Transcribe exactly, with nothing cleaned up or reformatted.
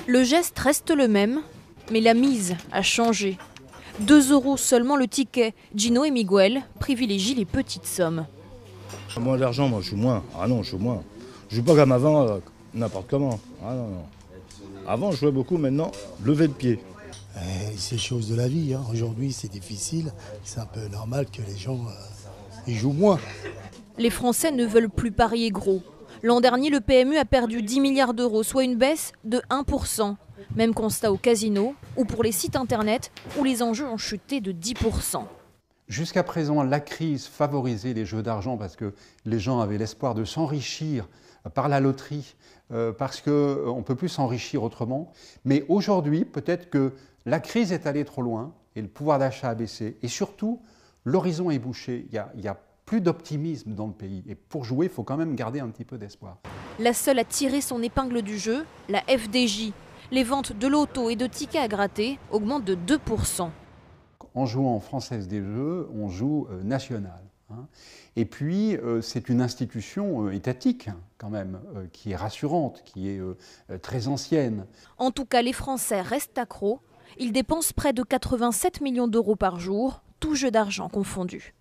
Le geste reste le même, mais la mise a changé. deux euros seulement le ticket. Gino et Miguel privilégient les petites sommes. Moins d'argent, moi je joue moins. Ah non, je joue moins. Je joue pas comme avant, euh, n'importe comment. Ah non, non. Avant, je jouais beaucoup, maintenant, lever de pied. Eh, c'est chose de la vie. Hein. Aujourd'hui, c'est difficile. C'est un peu normal que les gens euh, ils jouent moins. Les Français ne veulent plus parier gros. L'an dernier, le P M U a perdu dix milliards d'euros, soit une baisse de un pour cent. Même constat au casino ou pour les sites internet où les enjeux ont chuté de dix pour cent. Jusqu'à présent, la crise favorisait les jeux d'argent parce que les gens avaient l'espoir de s'enrichir par la loterie, euh, parce qu'on ne peut plus s'enrichir autrement. Mais aujourd'hui, peut-être que la crise est allée trop loin et le pouvoir d'achat a baissé. Et surtout, l'horizon est bouché. Il y a, il y a plus d'optimisme dans le pays. Et pour jouer, il faut quand même garder un petit peu d'espoir. La seule à tirer son épingle du jeu, la F D J. Les ventes de loto et de tickets à gratter augmentent de deux pour cent. En jouant en Française des Jeux, on joue euh, national. Hein. Et puis, euh, c'est une institution euh, étatique, quand même, euh, qui est rassurante, qui est euh, très ancienne. En tout cas, les Français restent accros. Ils dépensent près de quatre-vingt-sept millions d'euros par jour, tout jeu d'argent confondu.